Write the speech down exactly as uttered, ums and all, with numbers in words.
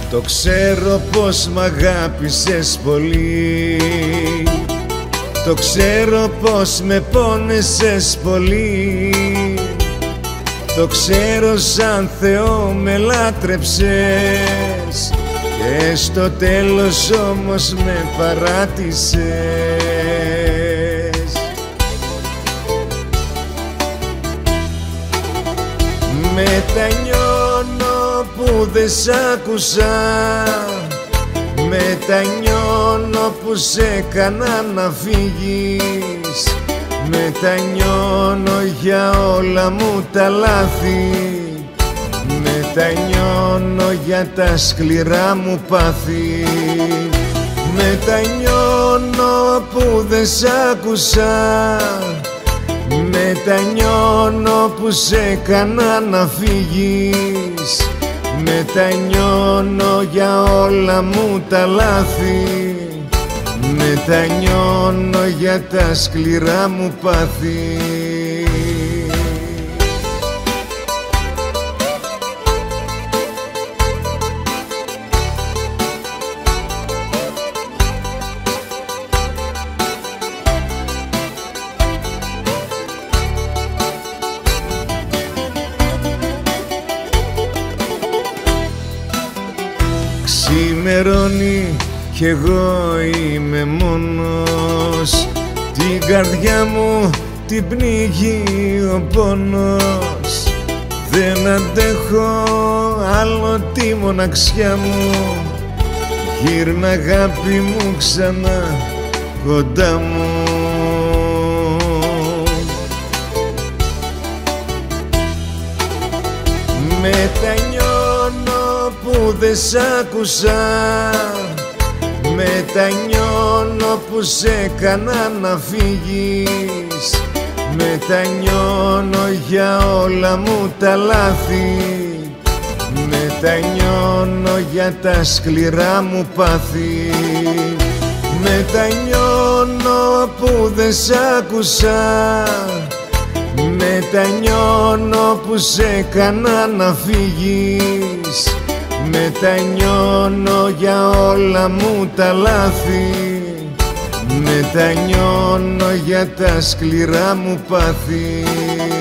Το ξέρω πως μ' αγάπησες πολύ, το ξέρω πως με πόνεσες πολύ, το ξέρω σαν Θεό με λάτρεψες και στο τέλος όμως με παράτησες. Μετανιώνω που δεν σ' άκουσα, μετανιώνω που σε έκανα να φύγεις, μετανιώνω για όλα μου τα λάθη, μετανιώνω για τα σκληρά μου πάθη, μετανιώνω που δεν σ' άκουσα, μετανιώνω που σε έκανα να φύγεις, μετανιώνω για όλα μου τα λάθη, μετανιώνω για τα σκληρά μου πάθη. Ξημερώνει κι εγώ είμαι μόνος, την καρδιά μου την πνίγει ο πόνος, δεν αντέχω άλλο τη μοναξιά μου, γύρνα αγάπη μου ξανά κοντά μου. Μετανιώνω που δεν σ' άκουσα, μετανιώνω που σε έκανα να φύγεις, μετανιώνω για όλα μου τα λάθη, μετανιώνω για τα σκληρά μου πάθη, μετανιώνω που δεν σ' άκουσα, μετανιώνω που σε έκανα να φύγεις, μετανιώνω για όλα μου τα λάθη, μετανιώνω για τα σκληρά μου πάθη.